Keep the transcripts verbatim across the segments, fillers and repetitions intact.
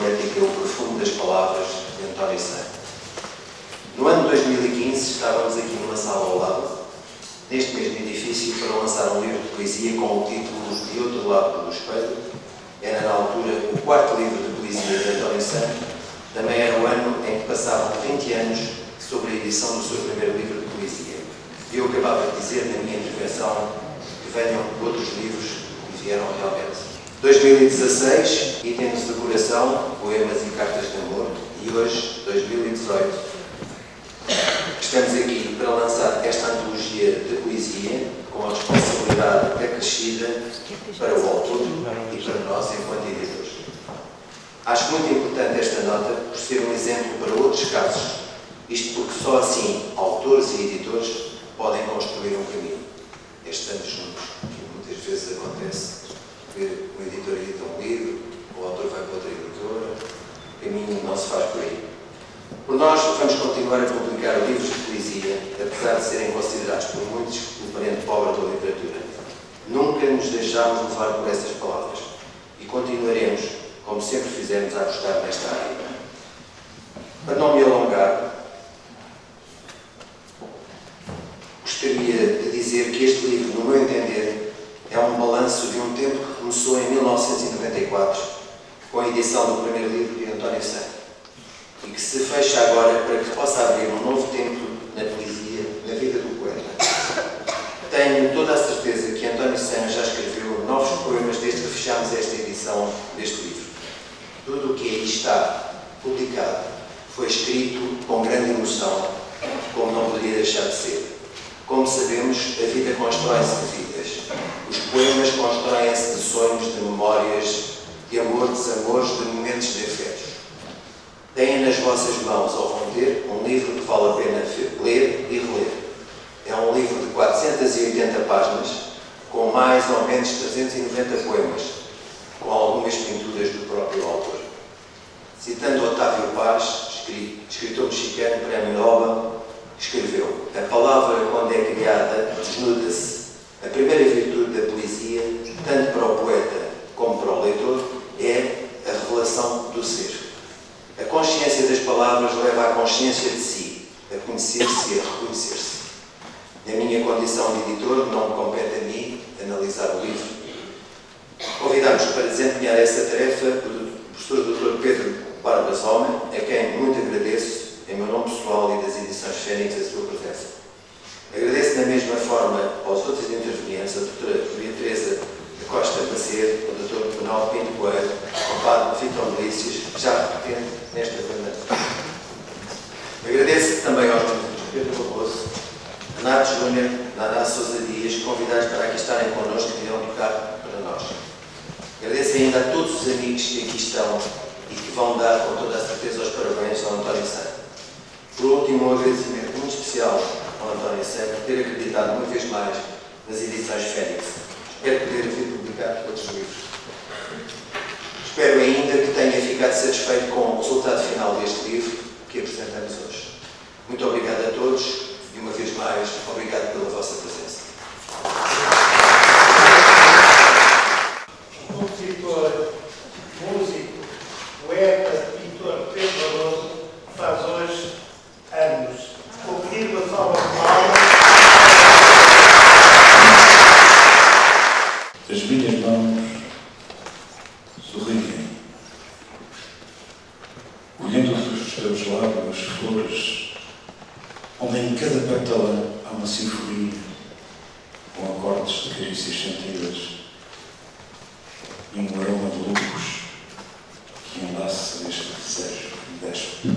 poética e o profundo das palavras de António Sá. No ano de dois mil e quinze estávamos aqui numa sala ao lado, neste mesmo edifício, para lançar um livro de poesia com o título De Outro Lado do Espelho. Era na altura o quarto livro de poesia de António Sá. Também era o ano em que passavam vinte anos sobre a edição do seu primeiro livro de poesia. E eu acabava de dizer na minha intervenção que venham outros livros e vieram realmente. dois mil e dezasseis, itens de decoração, poemas e cartas de amor. E hoje, dois mil e dezoito, estamos aqui para lançar esta antologia de poesia com a responsabilidade acrescida para o autor e para nós enquanto editores. Acho muito importante esta nota por ser um exemplo para outros casos, isto porque só assim autores e editores podem construir um caminho. Estamos juntos, que muitas vezes acontece que o editor edita um livro, o autor vai para outra editora, o caminho não se faz por aí. Por nós, vamos continuar a publicar livros de poesia, apesar de serem considerados por muitos o parente pobre da literatura. Nunca nos deixámos levar por essas palavras e continuaremos, como sempre fizemos, a apostar nesta área. Para não me alongar, gostaria de dizer que este livro, no meu entender, é um balanço de um tempo que começou em mil novecentos e noventa e quatro, com a edição do primeiro livro de António Sá, e que se fecha agora para que possa abrir um novo tempo na poesia, na vida do poeta. Tenho toda a certeza que António Sá já escreveu novos poemas desde que fechámos esta edição deste livro. Tudo o que aí está publicado foi escrito com grande emoção, como não poderia deixar de ser. Como sabemos, a vida constrói-se de vidas. Os poemas constroem-se de sonhos, de memórias, de amor, desamores, de momentos de afetos. Têm nas vossas mãos, ou vão ter, um livro que vale a pena ler e reler. É um livro de quatrocentas e oitenta páginas, com mais ou menos trezentos e noventa poemas, com algumas pinturas do próprio autor. Citando Otávio Paz, escritor mexicano, Prémio Nobel, escreveu: a palavra, quando é criada, desnuda-se. A primeira virtude da poesia, tanto para o poeta como para o leitor, é a revelação do ser. A consciência das palavras leva à consciência de si, a conhecer-se e a reconhecer-se. Na minha condição de editor, não me compete a mim analisar o livro. Convidamos para desempenhar essa tarefa o professor doutor Pedro Barbas Homem, a quem muito agradeço, em meu nome pessoal e das edições Fênix, a sua presença. Agradeço da mesma forma aos outros intervenientes, a doutora Maria Teresa Costa Macedo, o doutor Ronaldo Pinto Coelho, o padre Vitor Melícias, já repetente nesta banda. Agradeço também aos doutor Pedro Barroso, Renato Júnior, Naná Sousa Dias, convidados para aqui estarem connosco e irão tocar para nós. Agradeço ainda a todos os amigos que aqui estão e que vão dar, com toda a certeza, os parabéns ao António Sá. Por último, um agradecimento muito especial ao António Sá por ter acreditado uma vez mais nas edições Fênix. Espero poder vir publicar outros livros. Espero ainda que tenha ficado satisfeito com o resultado final deste livro que apresentamos hoje. Muito obrigado a todos e, uma vez mais, obrigado pela vossa presença. O compositor, músico, poeta, pintor Pedro Barroso faz hoje anos. Com pedido da salva de palmas. As minhas mãos sorriem, colhendo dos teus lábios flores, onde em cada pétala há uma sinfonia, com acordes de carícias sentidas e um aroma de luz que enlaça este desejo e despe.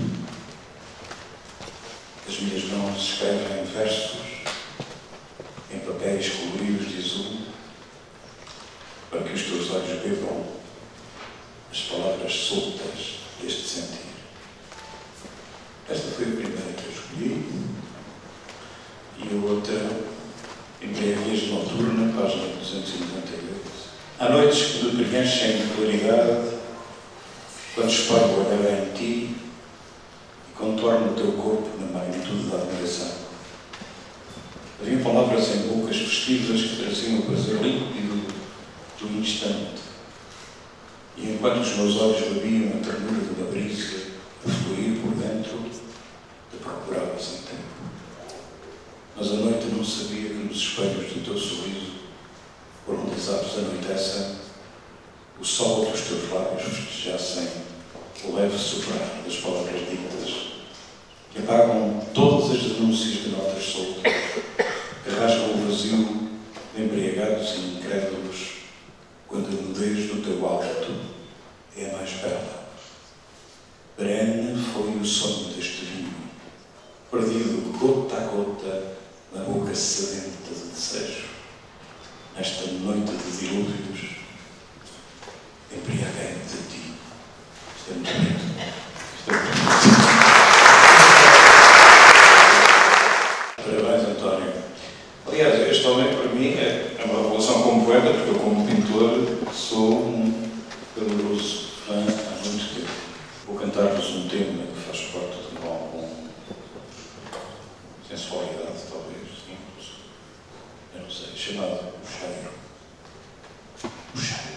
As minhas mãos escrevem versos em papéis coloridos de azul, para que os teus olhos bebam as palavras soltas deste sentir. Esta foi a primeira que eu escolhi, e a outra, Embriaguez Noturna, página duzentos e noventa e oito. Há noites que me preenchem de claridade, quando espalho a olhar em ti e contorno o teu corpo na magnitude da admiração. Havia palavras em bocas festivas que traziam o prazer límpido do instante. E enquanto os meus olhos bebiam a ternura de uma brisa a fluir por dentro, te procurava sem tempo. Mas a noite não sabia que nos espelhos do teu sorriso, por onde as aves anoitecem, o sol dos teus lábios festejassem o leve soprar das palavras ditas, que apagam todas as denúncias de notas soltas, que rasgam o vazio de embriagados e incrédulos, quando a nudez do teu hálito é a mais bela. Perene foi o sonho deste vinho, perdido gota a gota na boca sedenta de desejo. Nesta noite de dilúvios, embriaguei-me de ti. Isto é muito bonito. Isto é muito bonito. Parabéns, António. Aliás, este homem para mim é uma revelação como poeta, porque eu como pintor sou um caloroso fã há muito tempo. Vou cantar-vos um tema que faz parte de um álbum sensualidade, talvez, simples, eu não sei, chamado O Cheiro. O Cheiro.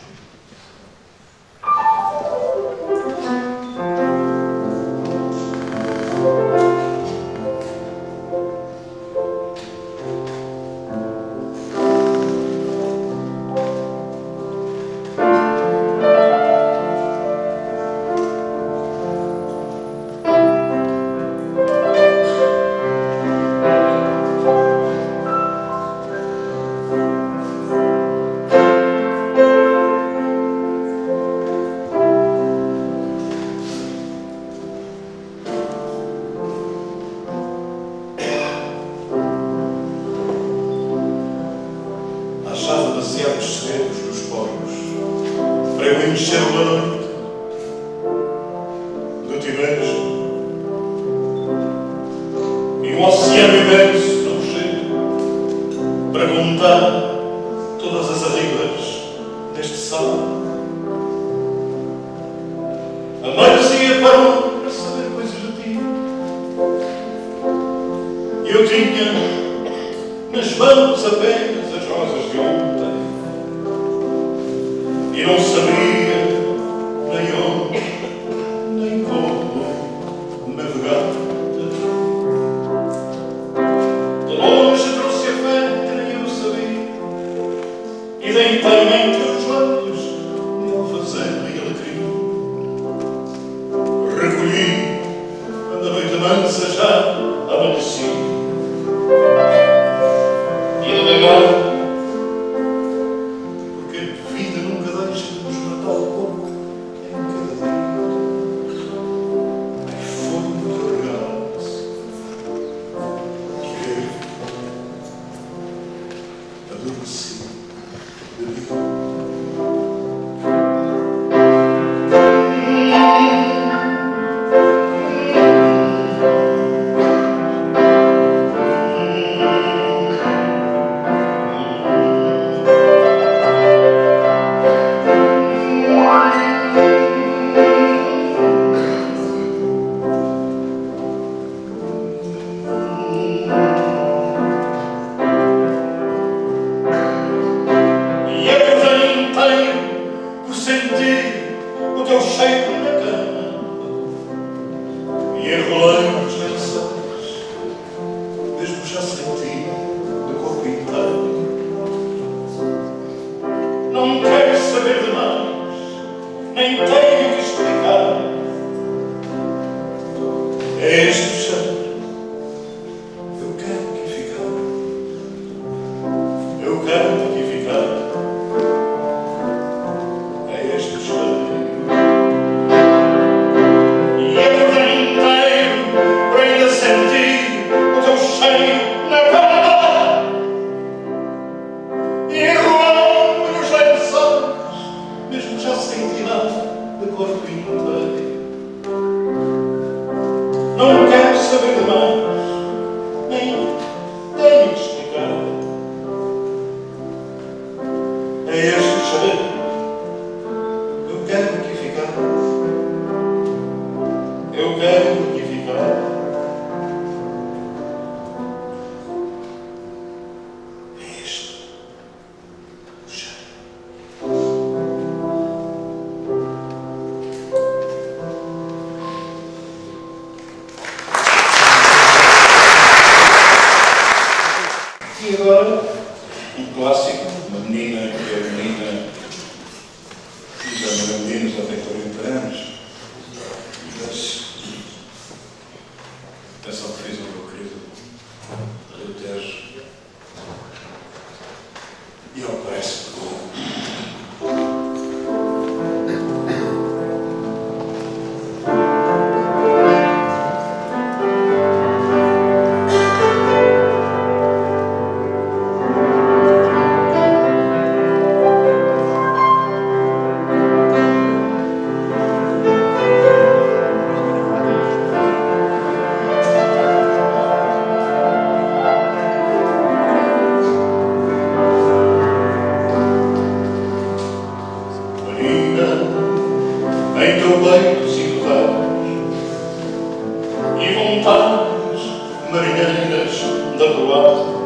vontades marinheiras da proa.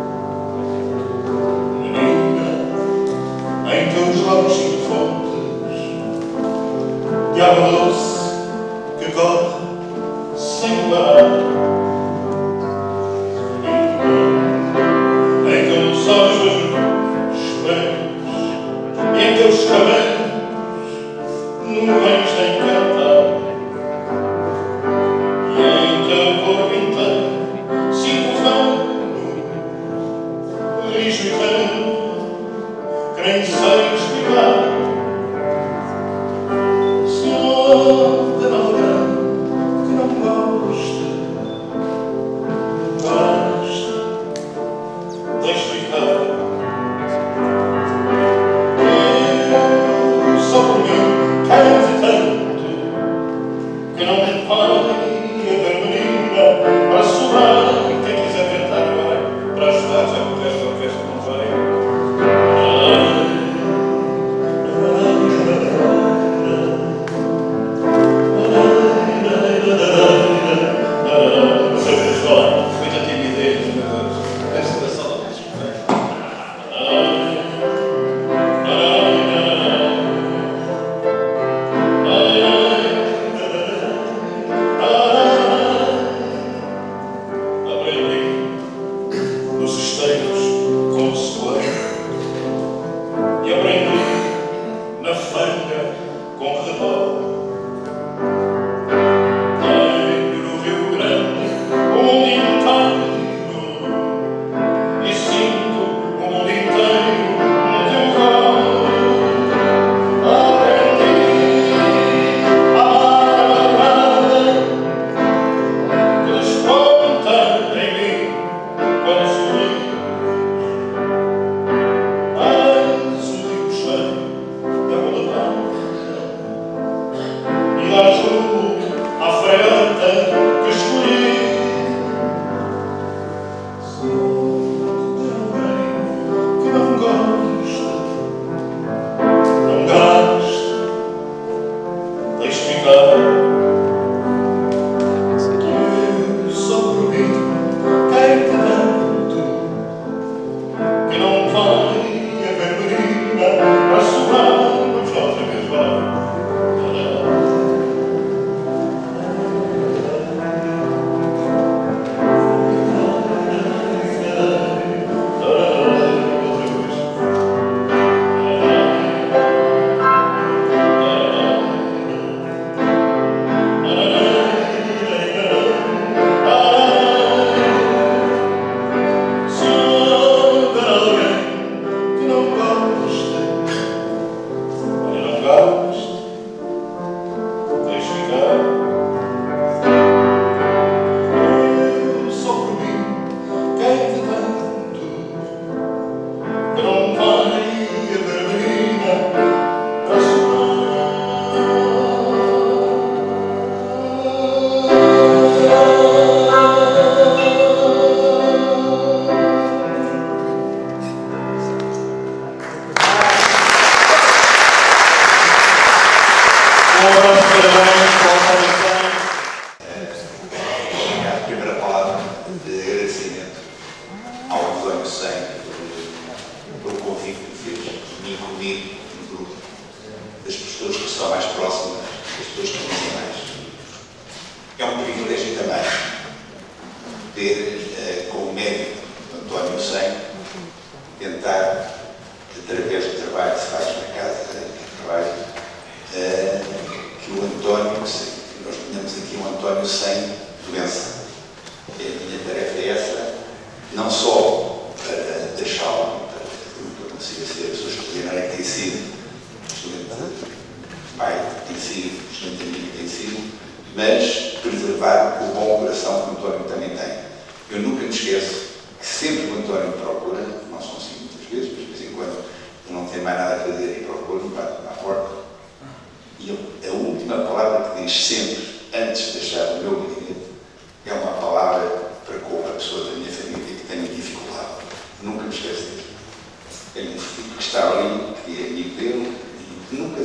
Menina, em teus lábios cinco fontes de água doce que corre sem parar. Menina, em teus olhos espelhos e em teus cabelos nuvens de encantar. Nem sei explicar. Se houve alguém que não goste, basta de explicar. Eu só por mim quero tanto que não me pare a ver menina para sobrar. Quem quiser tentar agora para ajudar, já que o resto da orquestra não vai.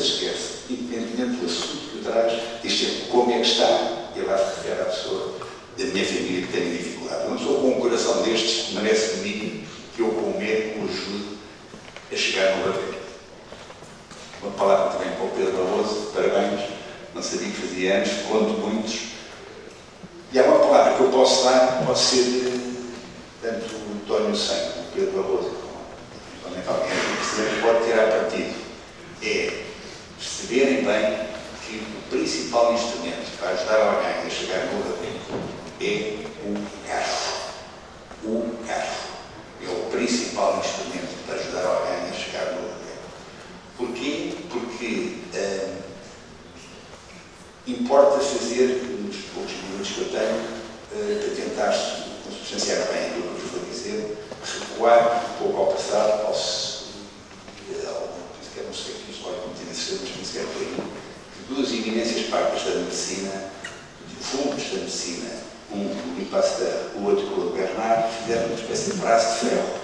Nunca se esquece, independentemente do assunto que traz, diz sempre como é que está, e lá se refere à pessoa da minha família que têm dificuldade. Uma pessoa com um coração destes merece de mim que eu, com medo, o ajude a chegar no Ravel. Uma palavra também para o Pedro Barroso, parabéns, não sabia que fazia anos, conto muitos. E há uma palavra que eu posso dar, pode ser tanto o António Santos como o Pedro Barroso, como alguém que pode tirar partido. É perceberem bem que o principal instrumento para ajudar alguém a chegar no Ravel é o carro. O carro é o principal instrumento para ajudar alguém a chegar no Ravel. Porquê? Porque hum, importa fazer, nos poucos minutos que eu tenho, uh, para tentar substanciar bem aquilo que eu vos vou dizer, recuar um pouco ao passado, ao, ao não sei que isto vai conter certeza, mas não sei por aí, que duas eminências partes da medicina, fundos da medicina, um o Louis Pasteur, o outro o Bernard, fizeram uma espécie de braço de ferro.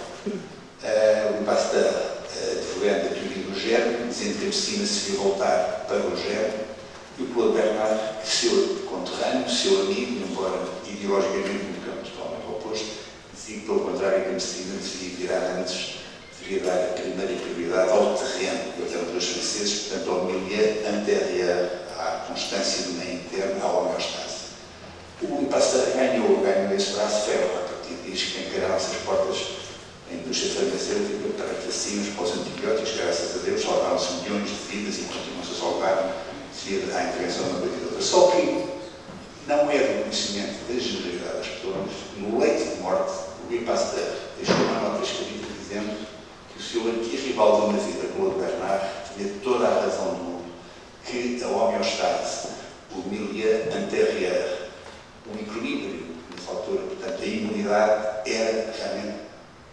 Uh, o Louis Pasteur advogando a teoria do germe, dizendo que a medicina se devia voltar para o germe, e o Claude Bernard, seu conterrâneo, seu amigo, embora ideologicamente um campo totalmente oposto, dizia que, pelo contrário, que a medicina devia virar antes, devia dar a primeira prioridade ao terreno, que eram dois franceses, portanto, ao milieu antérieur, à constância do meio interno, à homeostase. O Louis Pasteur ganhou, ganhou esse braço de ferro, a partir disso, que encararam-se as portas a indústria farmacêutica para vacinas, para os antibióticos, graças a Deus, salvaram-se milhões de vidas e continuam-se a salvar devido à intervenção da medicadora. Só que não é do conhecimento da generalidade das pessoas, no leito de morte, o Louis Pasteur deixou uma nota escrita dizendo que o seu arquirrival de uma vida, Claude Bernard, tinha toda a razão do mundo, que a homeostase, o milieu antérieur, o equilíbrio, nessa altura, portanto, a imunidade era realmente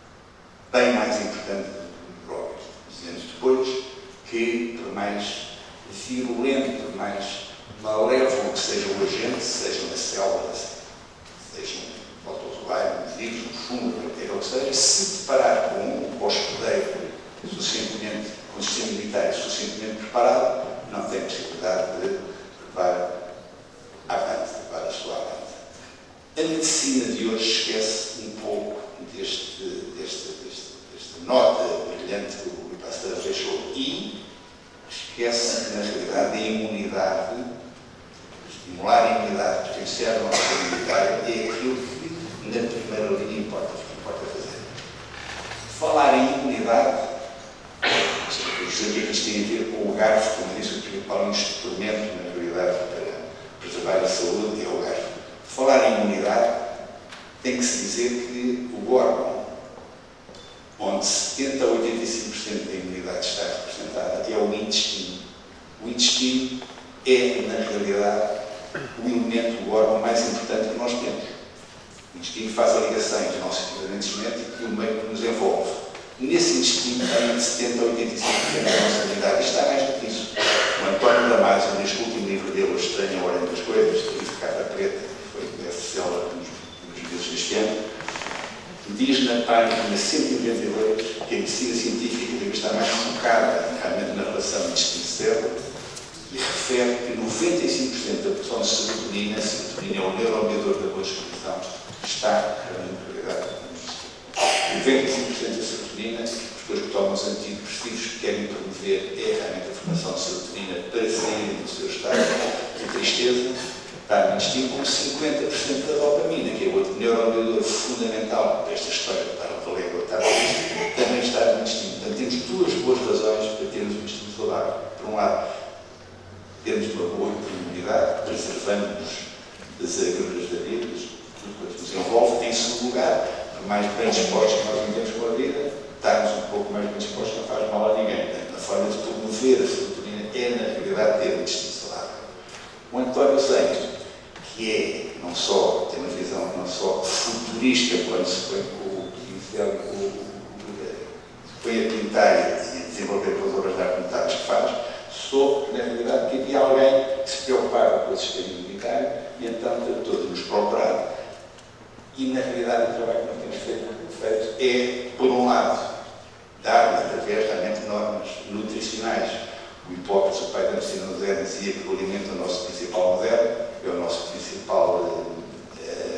bem mais importante do que drogas. Dizemos depois que, por mais virulento, por mais malévolo que seja o agente, seja uma célula, seja um protozoário, um vírus, um fungo, qualquer que seja, se deparar com um hospedeiro suficientemente, com um sistema militar suficientemente preparado, não tem possibilidade de levar avante, de levar a sua avante. A medicina de hoje esquece um pouco deste, deste, deste, desta nota brilhante que o Louis Pasteur deixou e esquece, na realidade, a imunidade, estimular a imunidade, potenciar a nossa imunidade é aquilo que, na primeira linha, importa, importa fazer. Falar em imunidade, eu sabia que isto tem a ver com o garfo, como disse, o principal instrumento, na realidade, para preservar a saúde é o garfo. Falar em imunidade, tem que se dizer que o órgão onde setenta a oitenta e cinco por cento da imunidade está representada é o intestino. O intestino é, na realidade, o elemento, o órgão mais importante que nós temos. O intestino faz a ligação entre o nosso equipamento genético e o meio que nos envolve. Nesse intestino tem de setenta a oitenta e cinco por cento da nossa imunidade. E está mais do que isso. O António Damasio, neste último livro dele, O Estranho, A Ordem das Coisas, livro de capa preta, que foi o best-seller nos meses deste ano, diz na página cento e noventa e dois que a medicina científica deve estar mais focada realmente na relação intestino-célula e refere que noventa e cinco por cento da produção de serotonina, a serotonina é o neuromodulador da boa disposição, está realmente na prioridade. noventa e cinco por cento da serotonina, as pessoas que tomam os antidepressivos que querem promover é realmente a formação de serotonina para sair do seu estado de tristeza. Está no intestino com cinquenta por cento da dopamina, que é outro neuromodulador fundamental desta história de estar a valer ou estar a valer, também está no intestino. Portanto, temos duas boas razões para termos um intestino saudável. Por um lado, termos uma boa imunidade, preservando-nos das agruras da vida, tudo que nos envolve. Em segundo lugar, por mais bem dispostos que nós vivemos com a vida, estarmos um pouco mais bem dispostos não faz mal a ninguém. Portanto, a forma de promover a serotonina é, na realidade, ter um intestino saudável. O António Santos, que é, não só, tem uma visão não só futurista, quando se põe com o pincel, se põe a pintar e a desenvolver pelas obras de arte notáveis que faz, soube, na realidade, que havia alguém que se preocupava com o sistema imunitário e então tratou de nos procurar. E, na realidade, o trabalho que nós temos feito, feito é, por um lado, dar, através realmente de normas nutricionais. O Hipócrates, o pai da medicina moderna, dizia que o alimento é o nosso principal moderno, é o nosso principal uh,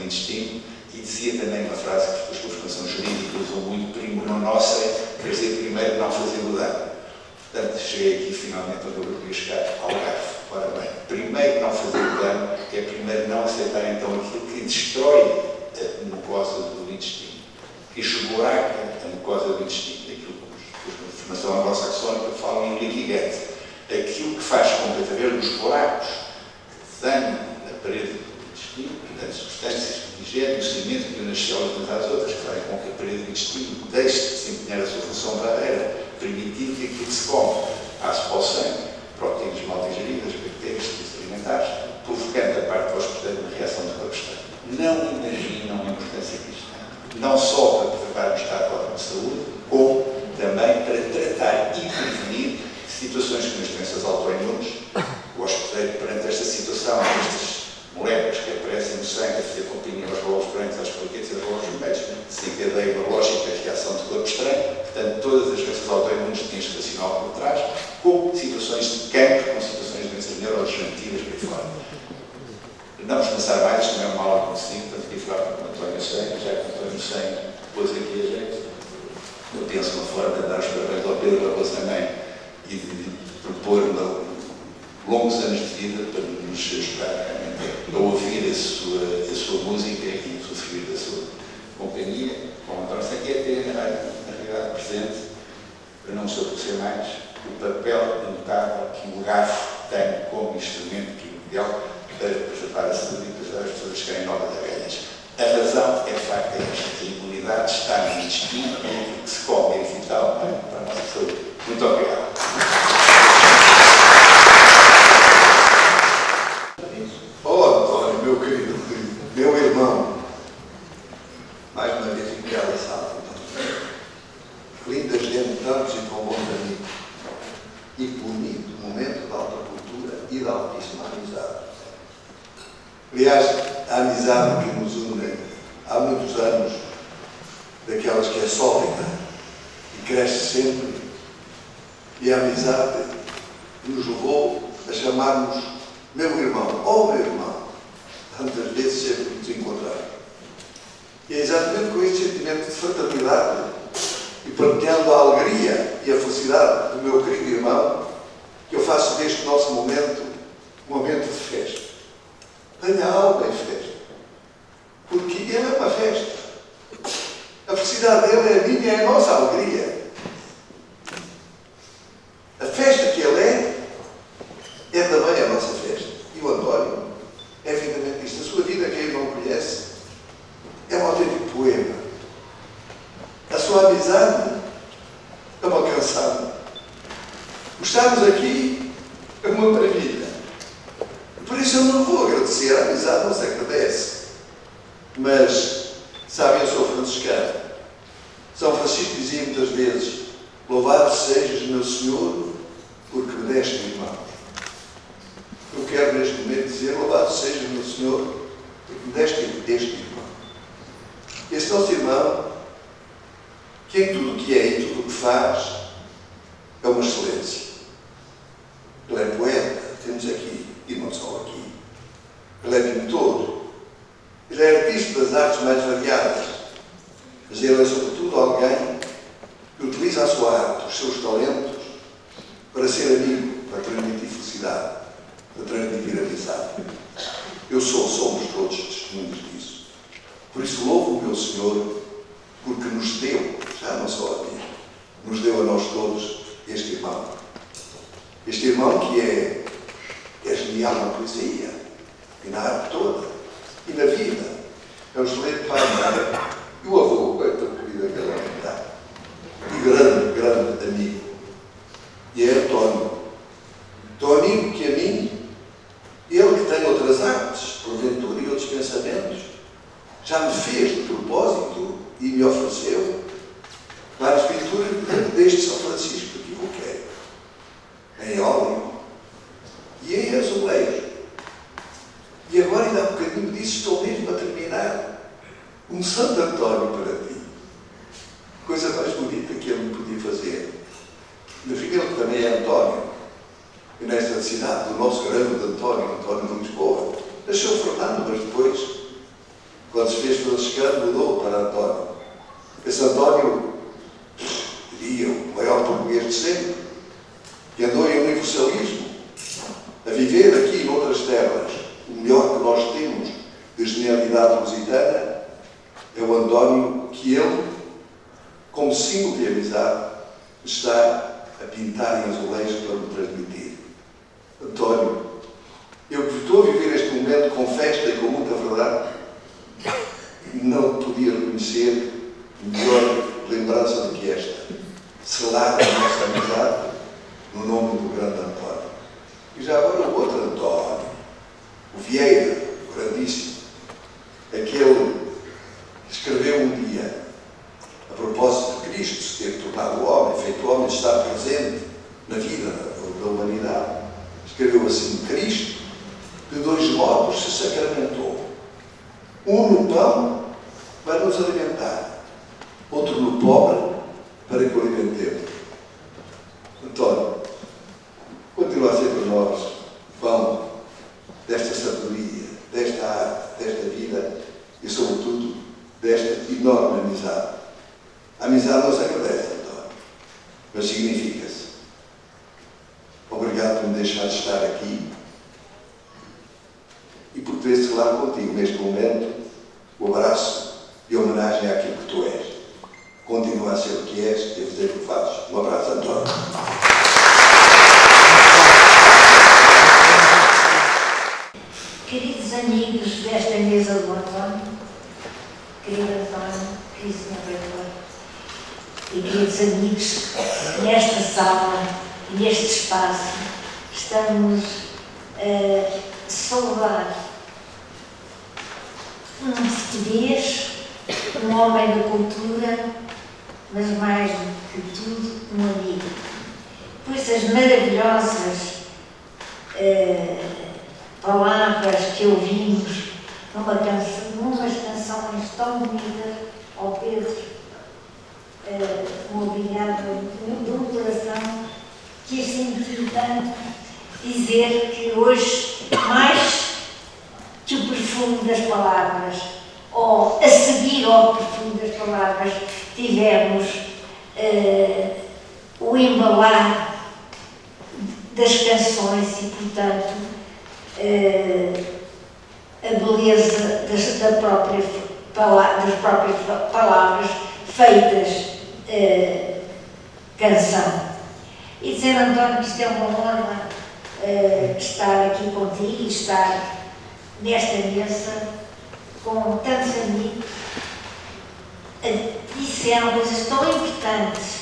intestino, e dizia também uma frase que as pessoas que são jurídicas usam muito: primo não nossa, quer dizer, primeiro não fazer o dano. Portanto, cheguei aqui finalmente onde eu queria chegar, ao garfo. Ora bem, primeiro não fazer o dano é primeiro não aceitar então aquilo que destrói a mucosa do intestino, que esburaca a mucosa do intestino, aquilo que a formação anglo-saxónica falam em leaky gut, aquilo que faz com que, através dos buracos que dano na parede do intestino, portanto, substâncias que digerem o cimento que nas células umas às outras, que fazem com que a parede do intestino deixe de desempenhar a sua função barreira, permitindo que aquilo que se come passe para o sangue, proteínas mal digeridas, bactérias, alimentares, provocando a parte do hospedeiro uma reação de corpo estranho. Não imaginam a importância que isto tem. Não só para preservar o estado ótimo de saúde, como também para tratar e prevenir situações como as doenças autoimunes. O hospedeiro, perante esta situação, estas moléculas que aparecem no sangue, a fazer companhia aos glóbulos brancos, às plaquetas e aos glóbulos vermelhos, desencadeia uma lógica de reação de corpo estranho. Portanto, todas as doenças autoimunes têm este racional por trás, com situações de cancro, com situações de doenças neurodegenerativas por aí fora. Não vos pensar mais, isto não é uma aula que consigo, portanto, aqui falar com o António Senha, já que o António Senha pôs aqui a gente. Eu penso uma forma de dar os parabéns ao Pedro Barroso também e de, de propor longos anos de vida para nos ajudar a ouvir a sua, a sua música e usufruir da sua companhia. Com o António Senha, é ter, na realidade, presente, para não me estabelecer mais, o papel notável que o garfo tem como instrumento primordial para preservar a saúde e preservar as pessoas que querem novas abelhas. A razão é de facto esta: a imunidade está no intestino e o que se come é vital para a nossa saúde. Muito obrigado. Oh, António, meu querido, meu irmão, mais uma vez enviado a sala. Linda gente, tantos e com bons amigos, e bonito momento da alta cultura e da altíssima amizade. Aliás, a amizade que nos une há muitos anos, daquelas que é sólida e cresce sempre, e a amizade nos levou a chamarmos meu irmão, ou meu irmão, tantas vezes sempre que nos encontramos. E é exatamente com este sentimento de fraternidade e partilhando a alegria e a felicidade do meu querido irmão que eu faço deste nosso momento um momento de festa. Tenha a alma em festa, porque ele é uma festa. A felicidade dele é a minha, é a nossa alegria. A festa que ele é, é também a nossa festa. E o António é evidentemente isto. A sua vida, quem não conhece, é um autêntico poema. A sua amizade é uma canção. Estarmos aqui é uma maravilha. Por isso eu não vou agradecer. A amizade não se agradece. Mas, sabem, eu sou franciscano. São Francisco dizia muitas vezes: louvado sejas, meu Senhor, porque me deste irmãos. Eu quero neste momento dizer: louvado sejas, meu Senhor, porque me deste este irmão. Este nosso irmão, que em tudo o que é e tudo o que faz, é uma excelência. Ele é poeta, temos aqui, e não só aqui. Ele é pintor. Ele é artista das artes mais variadas. Mas ele é, sobretudo, alguém que utiliza a sua arte, os seus talentos, para ser amigo, para transmitir felicidade, para transmitir amizade. Eu sou, somos todos testemunhos disso. Por isso, louvo o meu Senhor, porque nos deu, já não só a mim, nos deu a nós todos este irmão. Este irmão que é, é genial na poesia, e na arte toda, e na vida. É um excelente pai, mãe, e o avô, é tão querido aquele homem, e grande, grande amigo. E é António. Tão amigo que a mim, ele que tem outras artes, porventura, e outros pensamentos, já me fez de propósito e me ofereceu várias pinturas deste São Francisco que evoquei, em óleo e em azulejo. E agora, ainda há um bocadinho disse, estou mesmo a terminar um Santo António para ti. Coisa mais bonita que ele me podia fazer. No fim, ele também é António. E nesta cidade, do nosso grande António, António de Lisboa, nasceu Fernando, mas depois, quando se fez franciscano, mudou para António. Esse António, diria, o maior português de sempre, que andou em universalismo, a viver aqui noutras terras. O melhor que nós temos de genialidade lusitana é o António que ele, como símbolo de amizade, está a pintar em azulejos para me transmitir. António, eu que estou a viver este momento com festa e com muita verdade, não podia reconhecer melhor lembrança do que esta. Selar a nossa amizade no nome do grande António. E já agora o outro António, o Vieira, o grandíssimo, aquele que escreveu um dia, a propósito de Cristo se ter tornado homem, feito homem, de estar presente na vida da humanidade, escreveu assim: Cristo de dois modos se sacramentou. Um no pão para nos alimentar, outro no pobre para que o alimentemos. António, continua a ser para nós pão desta sabedoria, desta arte, desta vida e, sobretudo, desta enorme amizade. A amizade não se agradece, António, mas significa-se. Obrigado por me deixar de estar aqui e por ter selado contigo neste momento o abraço e homenagem àquilo que tu és. Continua a ser o que és e a fazer o que fazes. Um abraço, António. Queridos amigos desta mesa do António, querido António, querido senhor Reitor, e queridos amigos, nesta sala, neste espaço, estamos a saudar um português, um homem da cultura, mas mais do que tudo, um amigo. Pois as maravilhosas eh, palavras que ouvimos numa canção, numas canções tão bonitas ao Pedro, eh, um obrigado de um coração que senti tanto dizer que hoje, mais que o perfume das palavras, ou a seguir ao perfume das palavras, tivemos eh, o embalar das canções e, portanto, eh, a beleza das, da própria, das próprias palavras feitas eh, canção. E dizer, António, que isto é uma honra uh, estar aqui contigo e estar nesta mesa com tantos amigos. Uh, disseram coisas tão importantes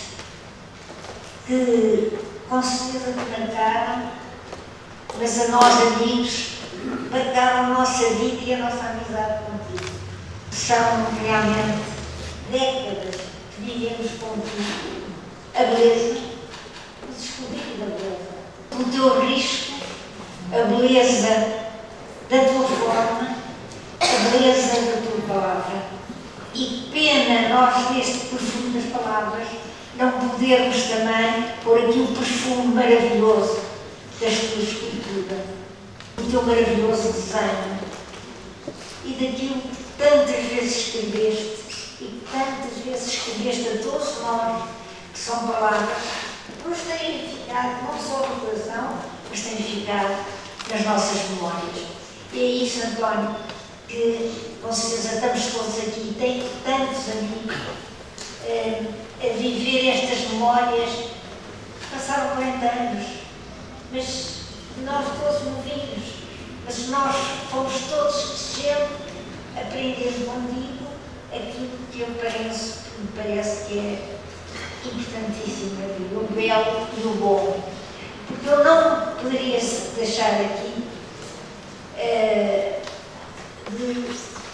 que com certeza me marcaram, mas a nós amigos marcaram a nossa vida e a nossa amizade contigo. São realmente décadas que vivemos contigo. A beleza, descobrir a beleza, o teu risco, a beleza da tua forma, a beleza da tua palavra. E pena nós, neste perfume das palavras, não podermos também pôr aqui o perfume maravilhoso das tuas esculturas, o teu maravilhoso desenho e daquilo que tantas vezes escreveste e que tantas vezes escreveste a todos nós, que são palavras que nos têm ficado não só no coração, mas têm ficado nas nossas memórias. E é isso, António, que com certeza estamos todos aqui, tenho tantos amigos eh, a viver estas memórias. Passaram quarenta anos, mas nós todos novinhos, mas nós fomos todos crescendo, aprendendo contigo aquilo que eu penso, que me parece que é importantíssimo, o belo e o bom. Porque eu não poderia deixar aqui eh, de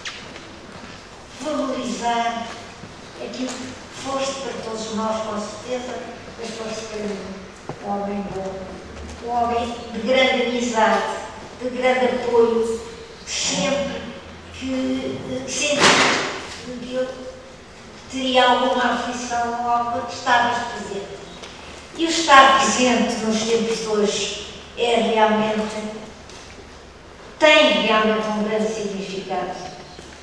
valorizar aquilo que foste para todos nós, com certeza, mas foste para mim um homem bom, um homem de grande amizade, de grande apoio, sempre que senti que eu teria alguma aflição ou algo, que estavas presente. E o estar presente nos tempos de hoje é realmente, tem realmente um grande significado.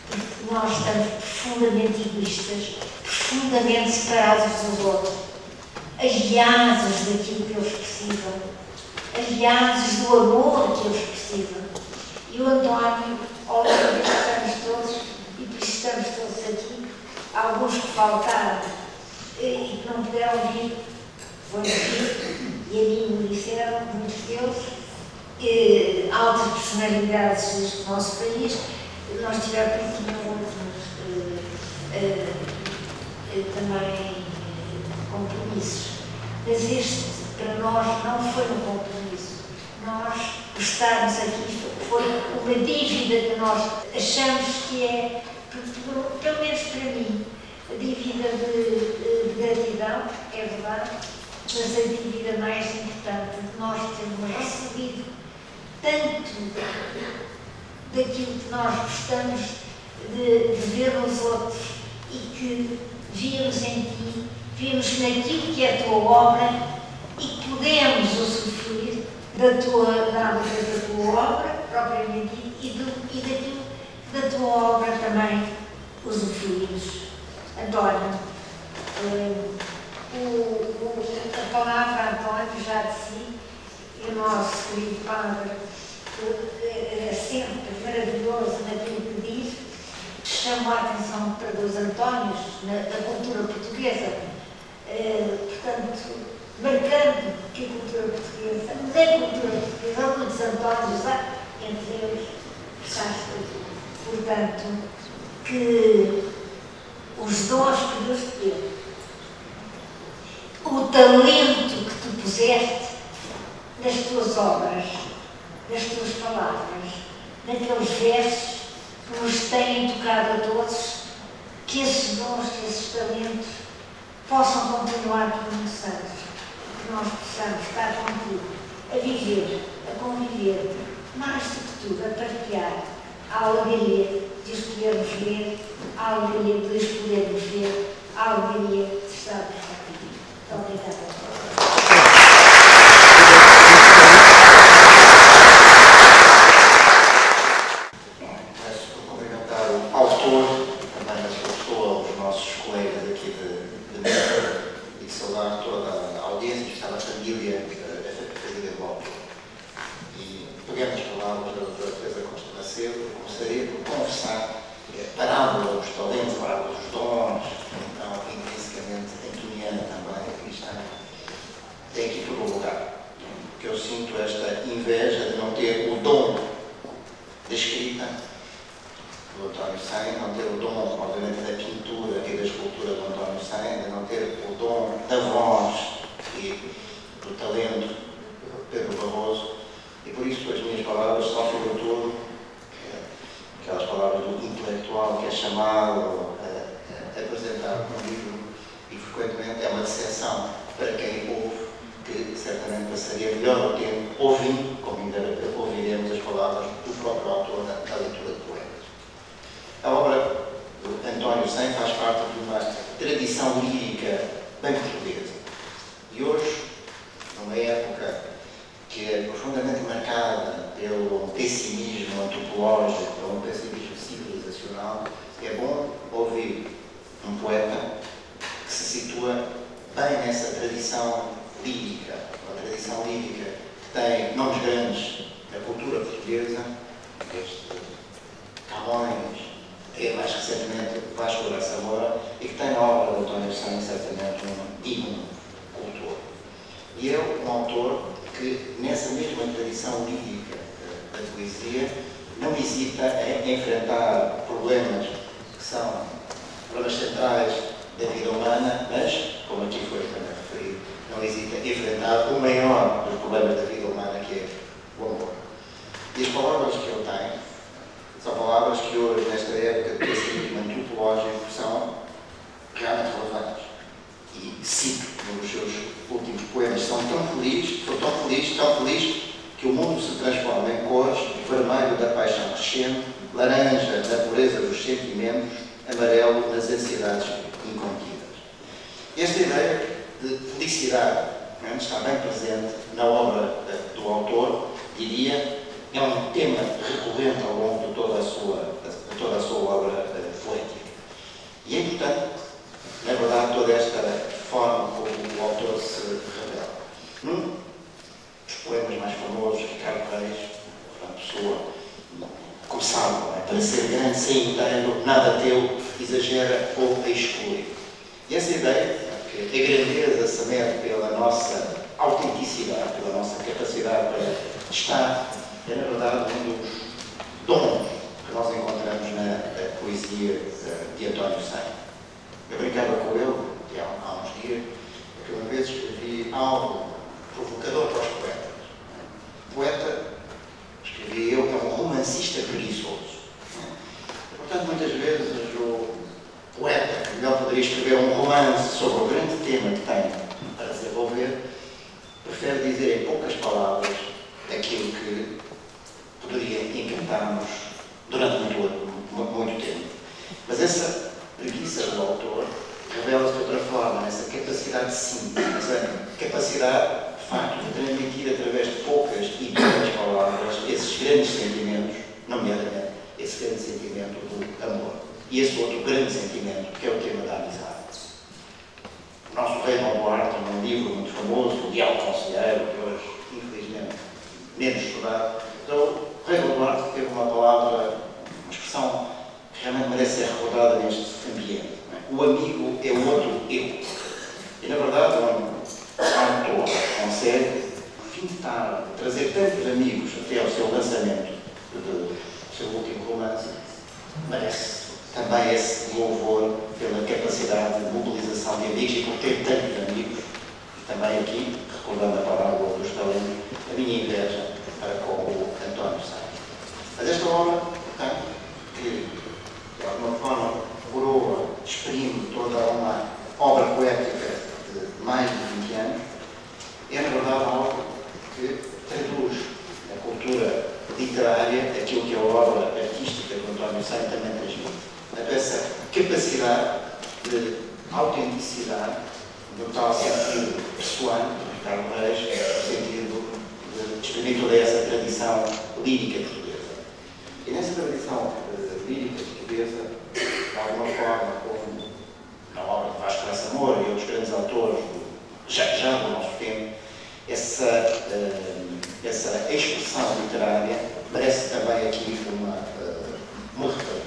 que nós estamos profundamente egoístas, profundamente separados uns dos outros, aliados daquilo que eles precisam, aliados do amor que eles precisam. E o António, ao longo destes anos todos, e por isso estamos todos aqui, alguns que faltaram e que não puderam vir, vão vir, e a mim me disseram, muitos deles, eh, altas personalidades do nosso país. Nós tivemos aqui outros eh, eh, eh, também eh, compromissos, mas este para nós não foi um compromisso. Nós estarmos aqui foi uma dívida que nós achamos que é, pelo menos para mim, a dívida de, de gratidão, é verdade, mas a dívida mais importante de nós termos recebido tanto daquilo que nós gostamos de, de ver nos outros e que vimos em ti, vimos naquilo que é a tua obra e que podemos usufruir da tua, da da tua obra, propriamente dita, e, do, e daquilo da tua obra também usufruímos. António, uh, o, o, a palavra António já de si, e o nosso querido padre é sempre maravilhoso naquilo que diz, chamou a atenção para os Antónios na, na cultura portuguesa, uh, portanto, marcando que a cultura portuguesa, na cultura portuguesa, há muitos Antónios lá, entre eles, portanto, que os dons que Deus te deu, o talento que tu puseste nas tuas obras, nas tuas palavras, naqueles versos que nos têm tocado a todos, que esses dons, que esses talentos possam continuar começando, que nós possamos estar contigo, a viver, a conviver, mais do que tudo, a partilhar a alegria de os podermos ver, a alegria de os podermos ver, a alegria de estarmos contigo. Muito obrigada. É um tema recorrente ao longo de toda a sua, de toda a sua obra poemas mais famosos, Ricardo Reis, Fernando Pessoa, começavam, é? Para ser grande sem inteiro, nada teu, exagera ou exclui. E essa ideia, que a grandeza se mede pela nossa autenticidade, pela nossa capacidade para estar, é na verdade um dos dons que nós encontramos na poesia de António Sainz. Eu brincava com ele, há, há uns dias, que uma vez escrevi algo provocador para os poetas. O poeta, escrevi eu, é um romancista preguiçoso. E, portanto, muitas vezes o poeta, que melhor poderia escrever um romance sobre o grande tema que tem para desenvolver, prefere dizer em poucas palavras aquilo que poderia encantar-nos durante muito, muito tempo. Mas essa preguiça do autor revela-se de outra forma, nessa capacidade de síntese, nessa capacidade, de facto, de transmitir através de poucas e belas palavras esses grandes sentimentos, nomeadamente esse grande sentimento do amor. E esse outro grande sentimento, que é o tema da amizade. O nosso rei Dom Duarte, num livro muito famoso, O Diálogo Conselheiro, que hoje, infelizmente, menos estudado, então, o rei Dom Duarte teve uma palavra, uma expressão que realmente merece ser recordada neste ambiente. O amigo é o outro eu. E, na verdade, o autor consegue pintar, trazer tantos amigos até ao seu lançamento do seu último romance, merece também esse louvor pela capacidade de mobilização de amigos e por ter tantos amigos. E também aqui, recordando a parábola dos talentos, a minha inveja para com o António Sainz. Mas esta obra, portanto, que de alguma forma coroa, exprime toda uma obra poética de mais de vinte anos, é na verdade algo que traduz na cultura literária aquilo que é a obra artística do António Sainz também transmite. Essa capacidade de autenticidade, no tal sentido pessoal, de Ricardo Reis, no sentido de exprimir toda essa tradição lírica portuguesa. E nessa tradição uh, lírica portuguesa, de alguma forma, como na obra de Vasco Graça Moura e outros grandes autores já, já do nosso tempo, essa, uh, essa expressão literária merece também aqui uma, uh, uma referência.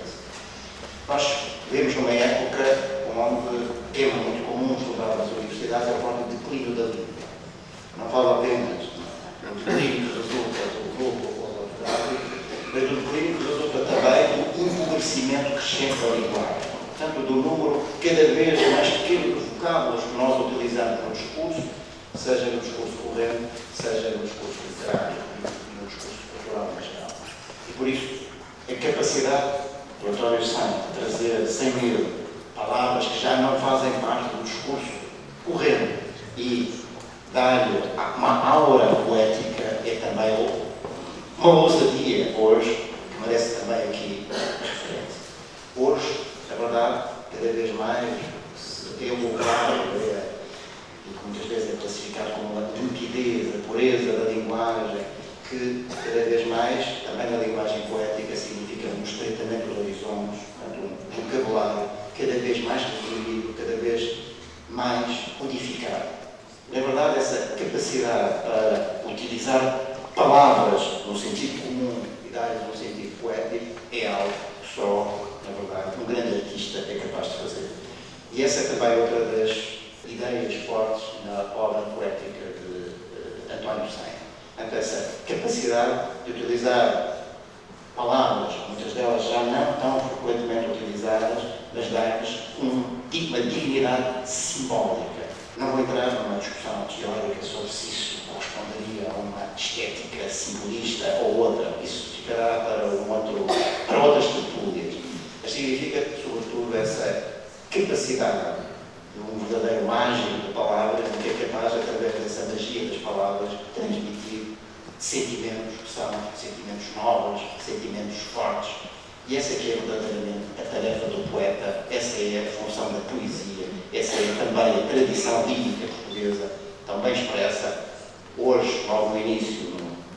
Nós vivemos numa época onde tema muito comum estudado nas universidades é o próprio declínio da língua. Não falo apenas do declínio que resulta do globo ou da verdade, mas do declínio que resulta também do empobrecimento crescente da linguagem. Portanto, do número cada vez mais pequeno de vocábulos que nós utilizamos no discurso, seja no discurso corrente, seja no discurso literário e no discurso cultural em geral. E por isso, a capacidade do António Sainz trazer sem medo palavras que já não fazem parte do discurso corrente e dar-lhe uma aura poética é também uma ousadia hoje que merece também aqui referência. Hoje, é verdade, cada vez mais se evocar a ideia e que muitas vezes é classificado como uma limpidez, a pureza da linguagem, que cada vez mais, também na linguagem poética, significa um estreitamento dos horizontes, um vocabulário cada vez mais resumido, cada vez mais codificado. Na verdade, essa capacidade para utilizar palavras no sentido comum e dar-lhes um sentido poético é algo que só, na verdade, um grande artista é capaz de fazer. E essa é também outra das ideias fortes na obra poética de uh, António Sainz. Portanto, essa capacidade de utilizar palavras, muitas delas já não tão frequentemente utilizadas, mas dar-lhes um, uma dignidade simbólica. Não vou entrar numa discussão teórica sobre se isso corresponderia a uma estética simbolista ou outra. Isso ficará para, um outro, para outras tertúlias. Mas significa, sobretudo, essa capacidade de um verdadeiro mágico de palavras, que é capaz, através dessa magia das palavras, transmitir sentimentos que são sentimentos nobres, sentimentos fortes. E essa que é verdadeiramente a tarefa do poeta, essa é a função da poesia, essa é também a tradição lírica portuguesa, também expressa hoje, logo no início,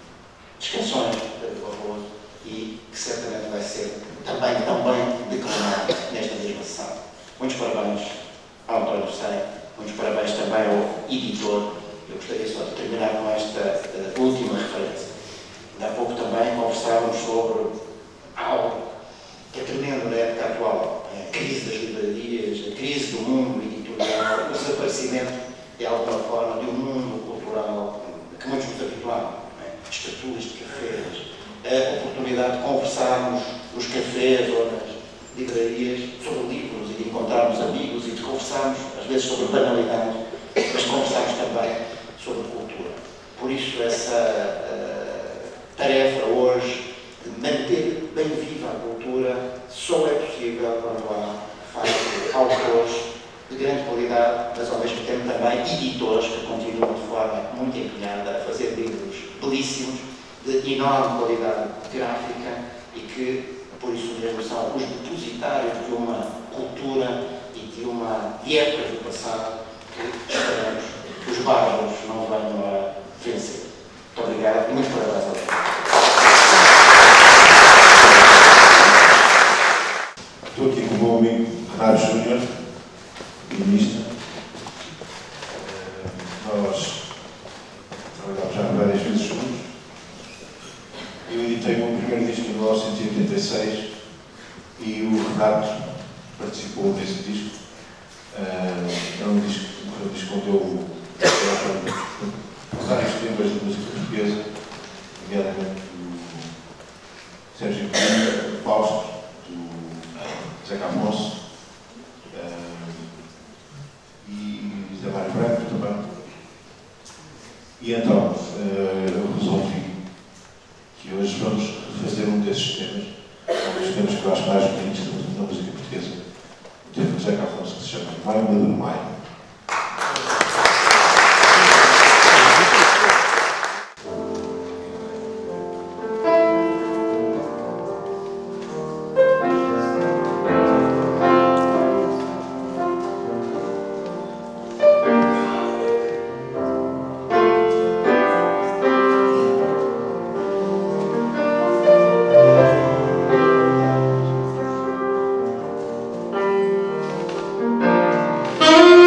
nas canções de Barroso, e que certamente vai ser também, também declamada nesta mesma sessão. Muitos parabéns ao António Sainz, muitos parabéns também ao editor. Eu gostaria só de terminar com esta uh, última estatuas, de cafés, a oportunidade de conversarmos nos cafés ou nas livrarias sobre livros e de encontrarmos amigos e de conversarmos, às vezes, sobre banalidades, mas conversarmos também sobre cultura. Por isso, essa uh, tarefa hoje de manter bem viva a cultura só é possível quando há, de facto, autores de grande qualidade, mas ao mesmo tempo também editores que continuam de forma muito empenhada a fazer livros belíssimos, de enorme qualidade gráfica e que, por isso mesmo, são os depositários de uma cultura e de uma de épocas do passado que esperamos que os bárbaros não venham a vencer. Muito obrigado e muito parabéns a todos. Estou aqui com o meu amigo Renato Júnior, economista. Nós trabalhámos já várias vezes juntos. Eu editei o meu primeiro disco em mil novecentos e oitenta e seis e o Renato participou desse disco. É um disco, um disco onde eu vários temas de música portuguesa, nomeadamente do Sérgio Godinho, do Fausto, do Zeca Afonso e Zé Mário Branco também. E então, eu resolvi que hoje vamos fazer um desses temas, um dos temas que eu acho mais bonitos da música portuguesa, um tema de Zeca Afonso que se chama Maio Maduro Maio. Thank you.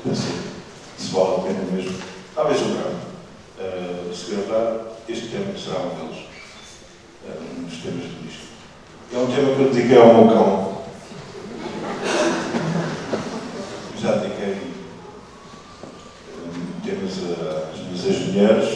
pensei se vale a pena mesmo. Talvez o grave. Uh, se gravar, este tema será um deles, uh, um dos temas do disco. É um tema que eu dediquei ao meu cão. Já dediquei uh, temas às minhas ex-mulheres,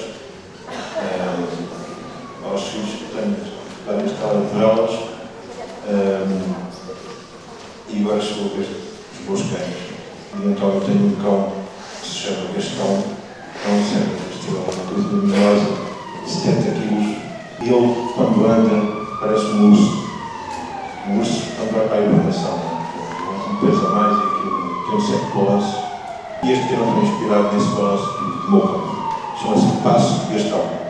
uh, aos filhos que tenho que dar instalado por elas, uh, e agora chegou a vez dos meus cães. E então eu tenho um cão que se chama Gastão, é um sempre uma coisa luminosa, setenta quilos, e ele, quando anda, parece um urso. Um urso quando vai para a hibernação. Um peso a mais e aquilo tem um certo balanço. E este tema foi inspirado nesse balanço de meu cão. Chama-se Passo de Gastão.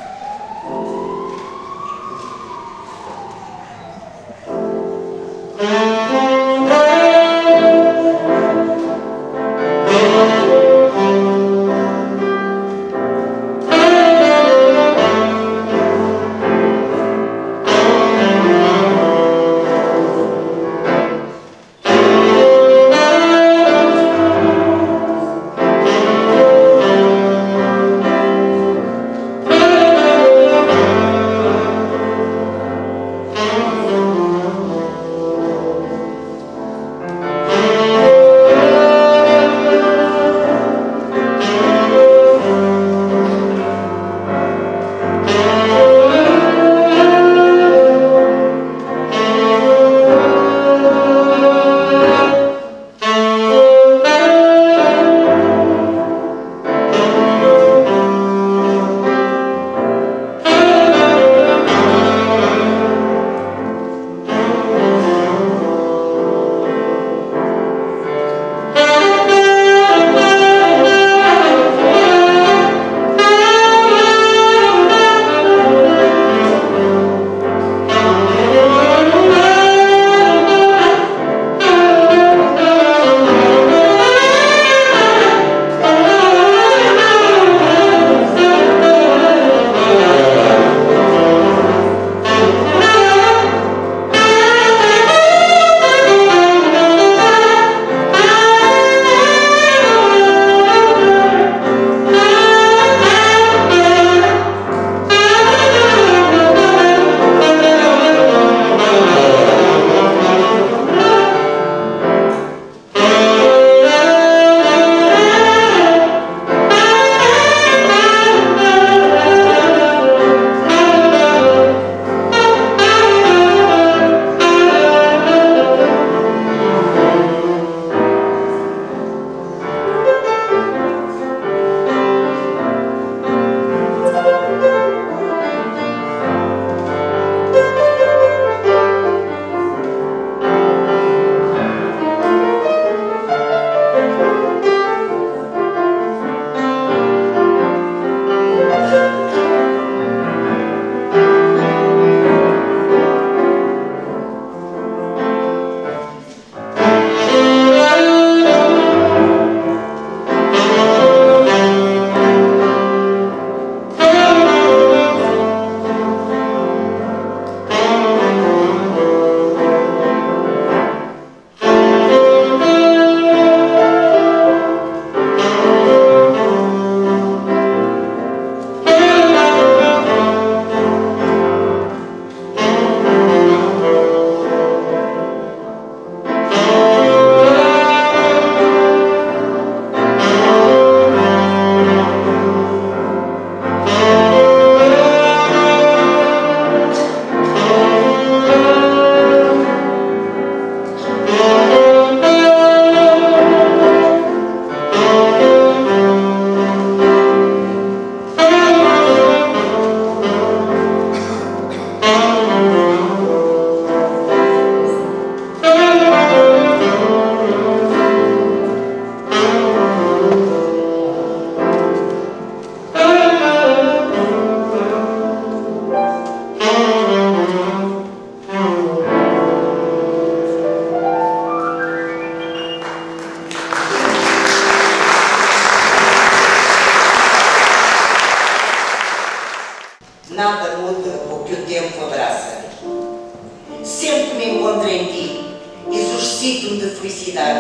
Nada muda o que o tempo abraça. Sempre me encontro em ti, exercito-me de felicidade.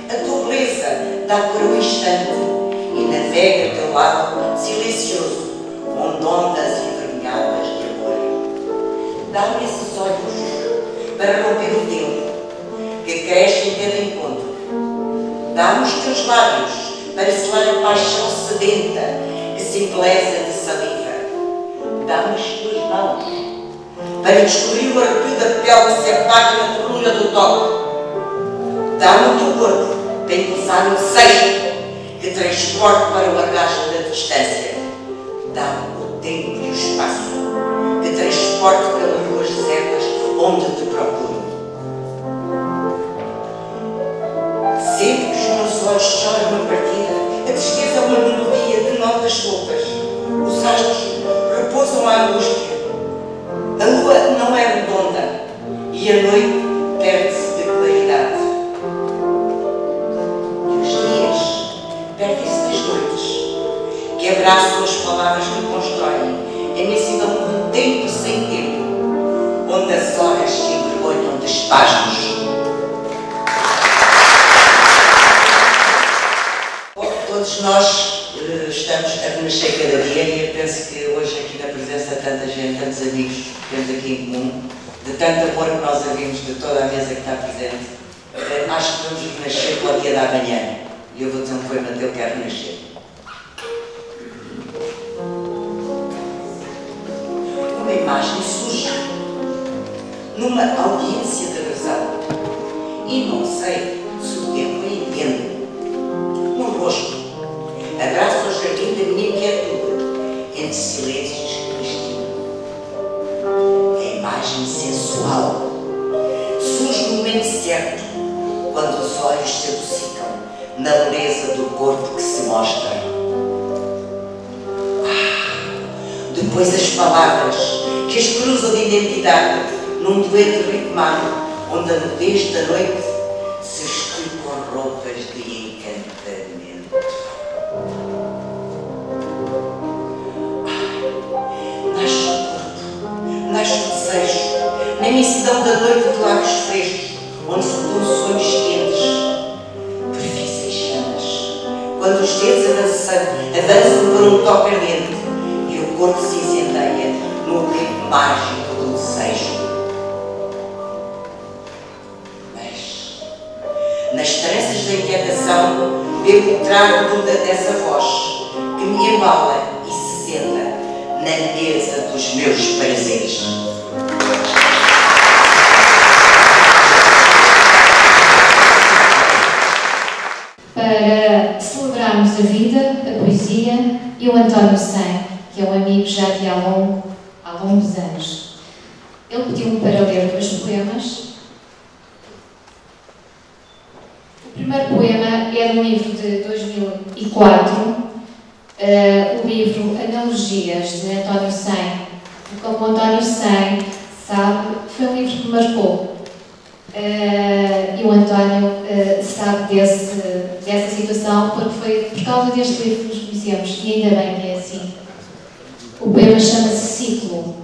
A tua beleza dá cor ao instante e navega teu lado silencioso, onde ondas envergonhadas de amor. Dá-me esses olhos para romper o tempo que cresce em cada encontro. Dá-me os teus lábios para selar a paixão sedenta que se embeleza de saliva. Dá-me as tuas mãos para descobrir o arrepio da pele que se apaga na ternura do toque. Dá-me o teu corpo para impulsar um seixo que transporte para o arrasto da distância. Dá-me o tempo e o espaço que transporte pelas ruas desertas onde te procuro. Sempre que os meus olhos choram uma partida, a tristeza é uma melodia de notas soltas. Os astros repousam a angústia. A lua não é redonda e a noite perde-se de claridade. E os dias perdem-se das noites, que abraçam as palavras que constroem a imensidão do tempo sem tempo, onde as horas se envergonham de espasmos. Todos nós uh, estamos a renascer cada dia e eu penso que hoje aqui na presença de tanta gente, tantos amigos que temos aqui em comum, de tanto amor que nós ouvimos de toda a mesa que está presente, uh, acho que vamos renascer para o dia da manhã. E eu vou dizer um poema de Eu Quero Renascer. Uma imagem surge numa audiência de razão e não sei se o tempo a entende. Um rosto abraça o jardim da minha quietude, entre silêncios que destino. A imagem sensual surge no momento certo, quando os olhos se adocicam na beleza do corpo que se mostra. Ah, depois as palavras que as cruzam de identidade num dueto ritmado, onde a nudez da noite se escure com roupas de encantamento. Nasce o corpo, nasce o desejo, na imensidão da noite de lábios frescos, onde flutuam sonhos quentes, perfis em chamas, quando os dedos avançam, avançam por um toque ardente e o corpo se incendeia no ritmo mágico do desejo. Mas, nas tranças da inquietação, bebo o trago dessa voz que me embala e se senta na mesa dos meus prazeres. Para celebrarmos a vida, a poesia e o António Sem, que é um amigo já de há, longo, há longos anos. Ele pediu-me para ler dois poemas. O primeiro poema é de um livro de dois mil e quatro, Uh, o livro Analogias, de António Sem. Como o António Sem sabe, foi um livro que marcou. Uh, e o António uh, sabe desse, dessa situação, porque foi por causa deste livro que nos conhecemos, e ainda bem que é assim. O poema chama-se Ciclo.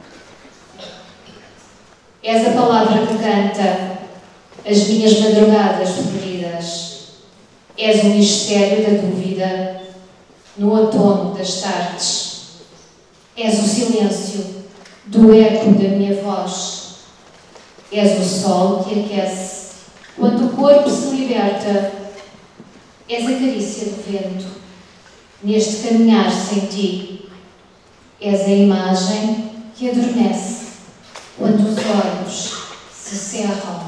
És a palavra que canta as minhas madrugadas floridas. És o mistério da dúvida no outono das tardes. És o silêncio do eco da minha voz. És o sol que aquece quando o corpo se liberta. És a carícia do vento neste caminhar sem ti. És a imagem que adormece quando os olhos se cerram.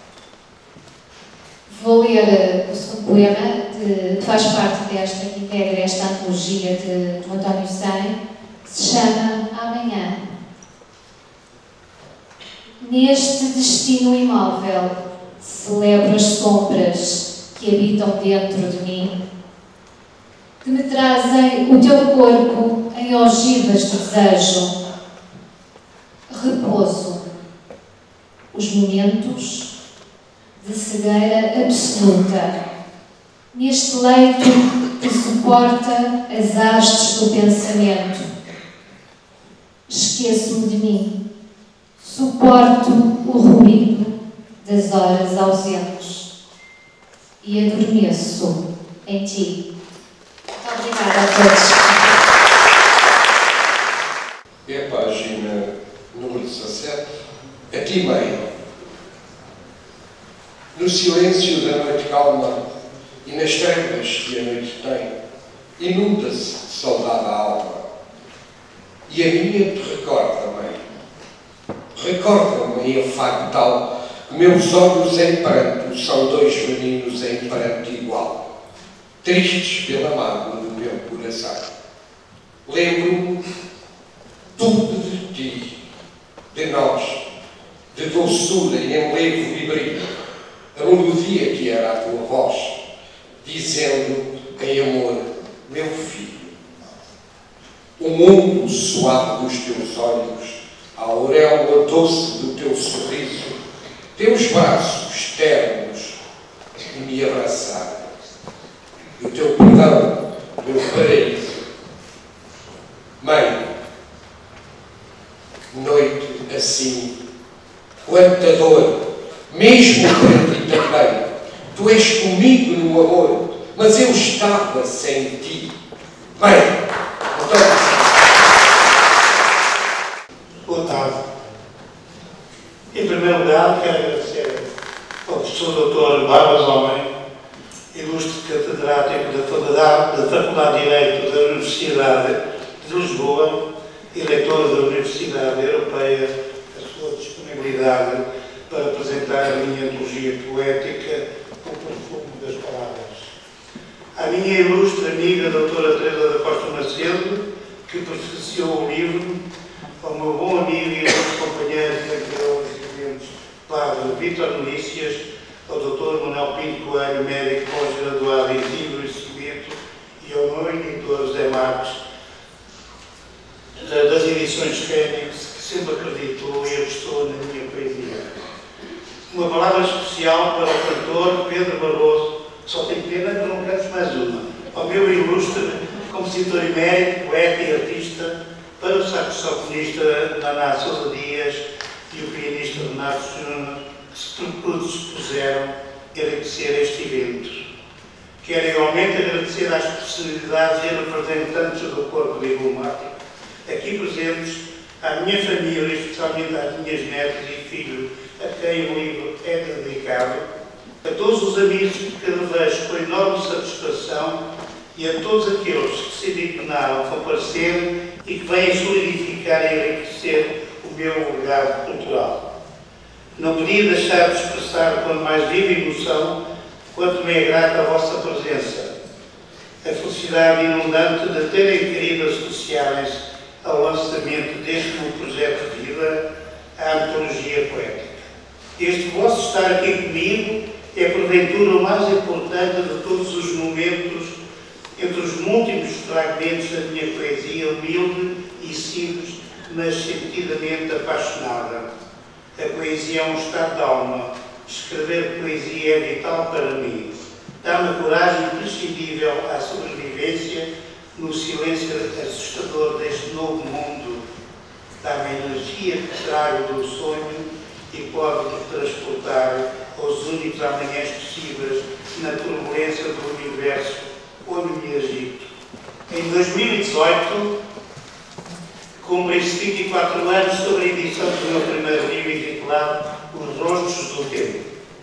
Vou ler uh, o segundo poema, de, que faz parte desta, que integra esta antologia de, de António Sem, que se chama Amanhã. Neste destino imóvel, celebro as sombras que habitam dentro de mim, que me trazem o teu corpo em ogivas de desejo. Repouso os momentos de cegueira absoluta, neste leito que suporta as hastes do pensamento. Esqueço-me de mim, suporto o ruído das horas ausentes e adormeço em ti. Muito obrigada a todos. É a página número dezassete. A ti, mãe. No silêncio da noite calma e nas trevas que a noite tem, inunda-se de saudade a alma. E a minha te recorda, mãe. Recorda-me em afago tal que meus olhos em pranto são dois meninos em pranto igual, tristes pela mágoa do meu coração. Lembro-me tudo de ti, de nós, de doçura e enlevo e brilho, a melodia que era a tua voz, dizendo em amor, meu filho. O mundo suave dos teus olhos, a auréola doce do teu sorriso, teus braços ternos que me abraçaram, e o teu perdão, meu paraíso. Mãe, noite assim, quanta dor, mesmo para ti também. Tu és comigo no amor, mas eu estava sem ti. Mãe, então... Boa tarde. Em primeiro lugar, quero agradecer ao professor doutor Barbas Homem, ilustre catedrático da Faculdade de Direito da Universidade de Lisboa e leitor da Universidade Europeia, a sua disponibilidade para apresentar a minha antologia poética, O Perfume das Palavras. À minha ilustre amiga, a doutora Teresa da Costa Macedo, que professou o livro, ao meu bom amigo e ilustre companheiro de anteriores eventos, padre Vítor Milícias, ao doutor Manuel Pinto Coelho, médico pós-graduado em Livro e Cimento, e ao meu editor José Marques, das edições Fênix, que sempre acreditou e apostou na minha poesia. Uma palavra especial para o cantor Pedro Barroso, só tenho pena que não cantes mais uma, ao meu ilustre compositor emérito, poeta e artista, para o saxofonista Naná Sousa Dias e o pianista Renato Júnior, que se propuseram enriquecer este evento. Quero igualmente agradecer às personalidades e representantes do corpo diplomático aqui presentes, à minha família, especialmente às minhas netas e filhos, a quem o livro é dedicado, a todos os amigos que revejo com enorme satisfação e a todos aqueles que se dignaram a comparecer e que vêm solidificar e enriquecer o meu legado cultural. Não podia deixar de expressar com a mais viva emoção quanto me é grata a vossa presença, a felicidade inundante de terem querido associarem-se ao lançamento deste meu projeto de vida, a Antologia Poética. Este vosso estar aqui comigo é, porventura, o mais importante de todos os momentos entre os múltiplos fragmentos da minha poesia humilde e simples, mas sentidamente apaixonada. A poesia é um estado de alma. Escrever poesia é vital para mim. Dá-me a coragem imprescindível à sobrevivência no silêncio assustador deste novo mundo. Dá-me a energia que trago do sonho e pode-me transportar aos únicos amanhãs possíveis na turbulência do universo onde me agito. Em dois mil e dezoito, cumpri-se vinte e quatro anos sobre a edição do meu primeiro livro intitulado Os Rostos do Tempo.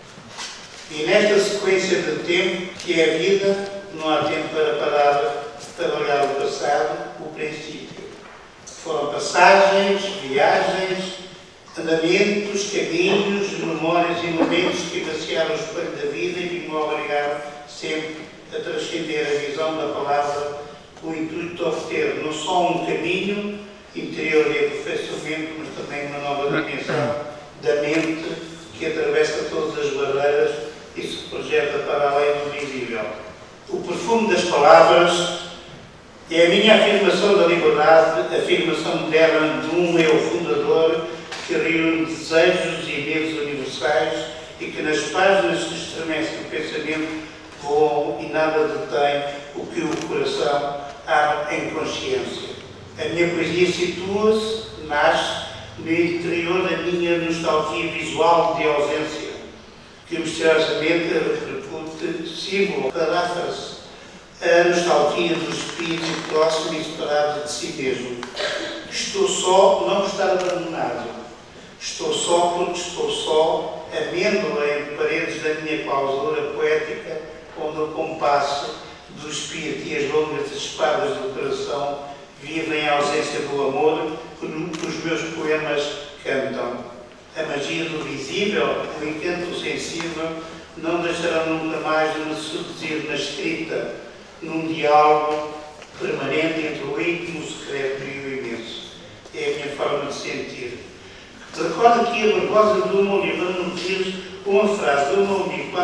E nesta sequência de tempo, que é a vida, não há tempo para parar, para olhar o passado, o princípio. Foram passagens, viagens, andamentos, caminhos, memórias e momentos que vaciaram o espelho da vida e que me obrigaram sempre a transcender a visão da palavra com o intuito de obter não só um caminho interior de aperfeiçoamento, mas também uma nova dimensão da mente que atravessa todas as barreiras e se projeta para além do visível. O perfume das palavras é a minha afirmação da liberdade, a afirmação moderna de um eu fundador que reúne desejos e medos universais e que nas páginas que estremecem o pensamento voam e nada detém o que o coração abre em consciência. A minha poesia situa-se, nasce, no interior da minha nostalgia visual de ausência, que misteriosamente repercute símbolo paráfrase a nostalgia do espírito próximo e separado de si mesmo. Estou só, não estar abandonado. Estou só porque estou só, amêndoa em paredes da minha clausura poética, onde o compasso do espírito e as longas espadas do coração vivem a ausência do amor que os meus poemas cantam. A magia do visível, o encanto sensível, não deixarão nunca mais de me seduzir na escrita, num diálogo permanente entre o íntimo, o secreto e o imenso. É a minha forma de sentir. Recordo aqui a verbosa do meu livro nos dias uma frase do meu amigo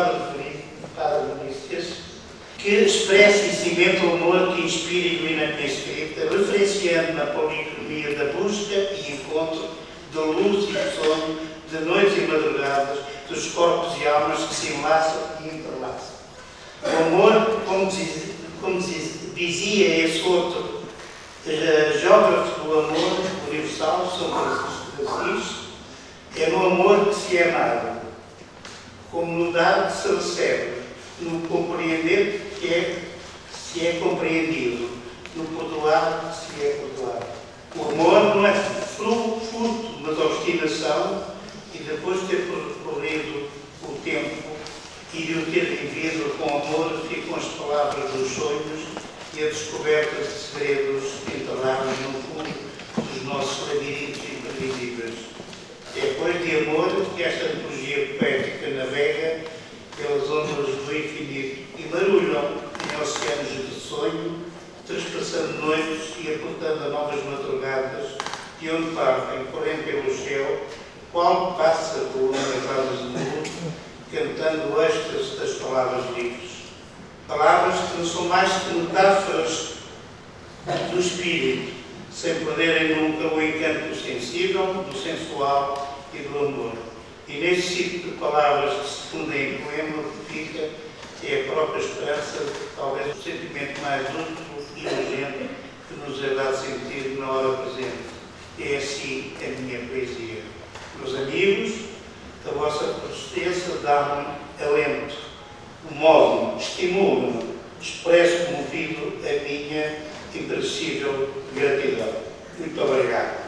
Padre Vinícius, que expressa e cimenta o amor que inspira e ilumina a minha escrita, referenciando na policromia da busca e encontro de luz e de sonho, de noites e madrugadas, dos corpos e almas que se enlaçam e entrelaçam. O amor, como, diz, como diz, dizia esse outro uh, geógrafo do amor universal, São Francisco de Assis, é no amor que se é amado, como no dar que se recebe, no compreender que é, se é compreendido, no perdoar que se é perdoado. O amor não é fruto, mas obstinação, e depois de ter percorrido o tempo e de o ter vivido com amor, ficam as palavras dos sonhos e a descoberta de segredos enterrados no fundo dos nossos labirintos imprevisíveis. É depois de amor que esta antologia poética navega pelas ondas do infinito e barulham em oceanos de sonho, trespassando noites e apontando a novas madrugadas, de onde partem, porém pelo céu, qual passa por longas asas de luz, cantando o êxtase das palavras livres. Palavras que não são mais que metáforas do espírito, sem perderem nunca o encanto sensível, do sensual e do amor. E nesse ciclo de palavras que se fundem em poema, o que fica é a própria esperança, talvez o sentimento mais útil e urgente que nos é dado sentir na hora presente. É assim a minha poesia. Meus amigos, a vossa persistência dá-me alento, move-me, estimula-me, expresso comovido a minha imperecível gratidão. Muito obrigado.